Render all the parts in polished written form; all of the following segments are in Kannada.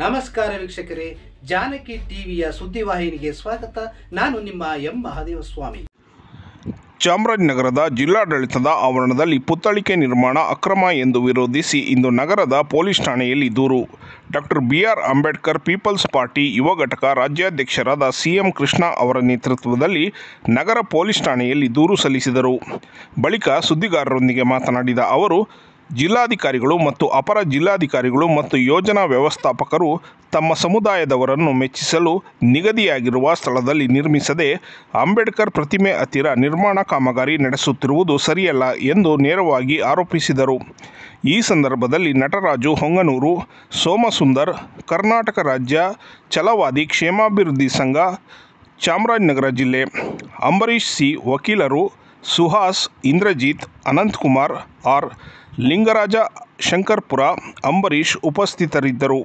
ನಮಸ್ಕಾರ ವೀಕ್ಷಕರೇ, ಜಾನಕಿ ಟಿವಿಯ ಸುದ್ದಿವಾಹಿನಿಗೆ ಸ್ವಾಗತ. ನಾನು ನಿಮ್ಮ ಎಂ ಮಹಾದೇವಸ್ವಾಮಿ. ಚಾಮರಾಜನಗರದ ಜಿಲ್ಲಾಡಳಿತದ ಆವರಣದಲ್ಲಿ ಪುತ್ಥಳಿಕೆ ನಿರ್ಮಾಣ ಅಕ್ರಮ ಎಂದು ವಿರೋಧಿಸಿ ಇಂದು ನಗರದ ಪೊಲೀಸ್ ಠಾಣೆಯಲ್ಲಿ ದೂರು. Doctor BR Ambedkar people's party ಯುವ ಘಟಕ ರಾಜ್ಯಾಧ್ಯಕ್ಷರಾದ CM ಕೃಷ್ಣ ಅವರ ನೇತೃತ್ವದಲ್ಲಿ ನಗರ ಪೊಲೀಸ್ ಠಾಣೆಯಲ್ಲಿ ದೂರು ಸಲ್ಲಿಸಿದರು. ಬಳಿಕ ಸುದ್ದಿಗಾರರೊಂದಿಗೆ ಮಾತನಾಡಿದ ಅವರು, ಜಿಲ್ಲಾಧಿಕಾರಿಗಳು ಮತ್ತು ಅಪರ ಜಿಲ್ಲಾಧಿಕಾರಿಗಳು ಮತ್ತು ಯೋಜನಾ ವ್ಯವಸ್ಥಾಪಕರು ತಮ್ಮ ಸಮುದಾಯದವರನ್ನು ಮೆಚ್ಚಿಸಲು ನಿಗದಿಯಾಗಿರುವ ಸ್ಥಳದಲ್ಲಿ ನಿರ್ಮಿಸದೆ ಅಂಬೇಡ್ಕರ್ ಪ್ರತಿಮೆ ಹತ್ತಿರ ನಿರ್ಮಾಣ ಕಾಮಗಾರಿ ನಡೆಸುತ್ತಿರುವುದು ಸರಿಯಲ್ಲ ಎಂದು ನೇರವಾಗಿ ಆರೋಪಿಸಿದರು. ಈ ಸಂದರ್ಭದಲ್ಲಿ ನಟರಾಜು ಹೊಂಗನೂರು, ಸೋಮಸುಂದರ್, ಕರ್ನಾಟಕ ರಾಜ್ಯ ಛಲವಾದಿ ಕ್ಷೇಮಾಭಿವೃದ್ಧಿ ಸಂಘ ಚಾಮರಾಜನಗರ ಜಿಲ್ಲೆ, ಅಂಬರೀಶ್ C ವಕೀಲರು, ಸುಹಾಸ್, ಇಂದ್ರಜಿತ್, ಅನಂತಕುಮಾರ್ R, ಲಿಂಗರಾಜ ಶಂಕರ್ಪುರ, ಅಂಬರೀಶ್ ಉಪಸ್ಥಿತರಿದ್ದರು.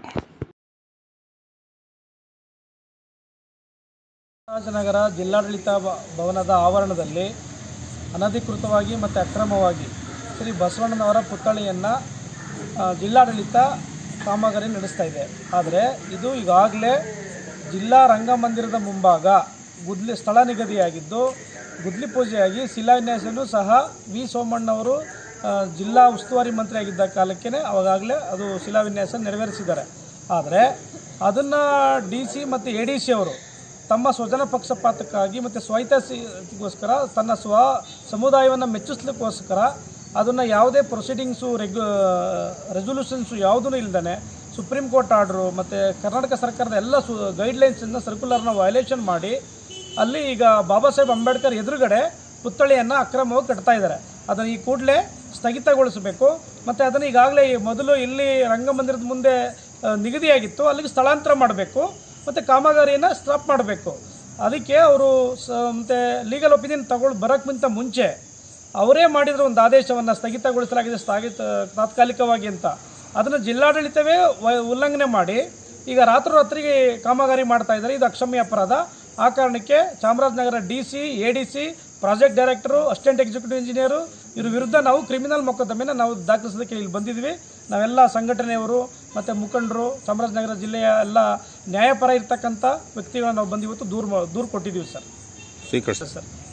ಚಾಮರಾಜನಗರ ಜಿಲ್ಲಾಡಳಿತ ಭವನದ ಆವರಣದಲ್ಲಿ ಅನಧಿಕೃತವಾಗಿ ಮತ್ತು ಅಕ್ರಮವಾಗಿ ಶ್ರೀ ಬಸವಣ್ಣನವರ ಪುತ್ಥಳಿಯನ್ನು ಜಿಲ್ಲಾಡಳಿತ ಕಾಮಗಾರಿ ನಡೆಸ್ತಾ ಇದೆ. ಆದರೆ ಇದು ಈಗಾಗಲೇ ಜಿಲ್ಲಾ ರಂಗಮಂದಿರದ ಮುಂಭಾಗ ಸ್ಥಳ ನಿಗದಿಯಾಗಿದ್ದು, ಗುದ್ಲಿ ಪೂಜೆಯಾಗಿ ಶಿಲಾನ್ಯಾಸನೂ ಸಹ ವಿ ಸೋಮಣ್ಣವರು ಜಿಲ್ಲಾ ಉಸ್ತುವಾರಿ ಮಂತ್ರಿ ಆಗಿದ್ದ ಕಾಲಕ್ಕೆ ಅವಾಗಲೇ ಅದು ಶಿಲಾನ್ಯಾಸ ನೆರವೇರಿಸಿದ್ದಾರೆ. ಆದರೆ ಅದನ್ನು DC ಮತ್ತು ADC ಅವರು ತಮ್ಮ ಸ್ವಜನ ಪಕ್ಷಪಾತಕ್ಕಾಗಿ ಮತ್ತು ಸ್ವಾಯತ್ತತೆಗೋಸ್ಕರ ತನ್ನ ಸಮುದಾಯವನ್ನು ಮೆಚ್ಚಿಸ್ಲಿಕ್ಕೋಸ್ಕರ ಅದನ್ನು ಯಾವುದೇ ಪ್ರೊಸೀಡಿಂಗ್ಸು ರೆಸೊಲ್ಯೂಷನ್ಸು ಯಾವುದೂ ಇಲ್ಲದೇ ಸುಪ್ರೀಂ ಕೋರ್ಟ್ ಆರ್ಡ್ರು ಮತ್ತು ಕರ್ನಾಟಕ ಸರ್ಕಾರದ ಎಲ್ಲ ಗೈಡ್ಲೈನ್ಸಿಂದ ಸರ್ಕ್ಯುಲರ್ನ ವಯಲೇಷನ್ ಮಾಡಿ ಅಲ್ಲಿ ಈಗ ಬಾಬಾ ಸಾಹೇಬ್ ಅಂಬೇಡ್ಕರ್ ಎದುರುಗಡೆ ಪುತ್ಥಳಿಯನ್ನು ಅಕ್ರಮವಾಗಿ ಕಟ್ತಾ ಇದ್ದಾರೆ. ಅದನ್ನು ಈ ಕೂಡಲೇ ಸ್ಥಗಿತಗೊಳಿಸಬೇಕು. ಮತ್ತು ಅದನ್ನು ಈಗಾಗಲೇ ಮೊದಲು ಇಲ್ಲಿ ರಂಗಮಂದಿರದ ಮುಂದೆ ನಿಗದಿಯಾಗಿತ್ತು, ಅಲ್ಲಿಗೆ ಸ್ಥಳಾಂತರ ಮಾಡಬೇಕು ಮತ್ತು ಕಾಮಗಾರಿಯನ್ನು ಸ್ಟಾಪ್ ಮಾಡಬೇಕು. ಅದಕ್ಕೆ ಅವರು ಮತ್ತು ಲೀಗಲ್ ಒಪಿನಿಯನ್ ಬರೋಕ್ಕಿಂತ ಮುಂಚೆ ಅವರೇ ಮಾಡಿದ್ರು ಒಂದು ಆದೇಶವನ್ನು ಸ್ಥಗಿತಗೊಳಿಸಲಾಗಿದೆ ತಾತ್ಕಾಲಿಕವಾಗಿ ಅಂತ. ಅದನ್ನು ಜಿಲ್ಲಾಡಳಿತವೇ ಉಲ್ಲಂಘನೆ ಮಾಡಿ ಈಗ ರಾತ್ರೋರಾತ್ರಿಗೆ ಕಾಮಗಾರಿ ಮಾಡ್ತಾ ಇದ್ದಾರೆ. ಇದು ಅಕ್ಷಮ್ಯ ಅಪರಾಧ. ಆ ಕಾರಣಕ್ಕೆ Chamarajanagar DC, ADC, project director, assistant executive engineer ಇವ್ರ ವಿರುದ್ಧ ನಾವು ಕ್ರಿಮಿನಲ್ ಮೊಕದ್ದಮೆನ ನಾವು ದಾಖಲಿಸೋದಕ್ಕೆ ಇಲ್ಲಿ ಬಂದಿದ್ವಿ. ನಾವೆಲ್ಲ ಸಂಘಟನೆಯವರು ಮತ್ತು ಮುಖಂಡರು, ಚಾಮರಾಜನಗರ ಜಿಲ್ಲೆಯ ಎಲ್ಲ ನ್ಯಾಯಪರ ಇರ್ತಕ್ಕಂಥ ವ್ಯಕ್ತಿಗಳನ್ನ ನಾವು ಬಂದು ಇವತ್ತು ದೂರು ಕೊಟ್ಟಿದ್ದೀವಿ ಸರ್.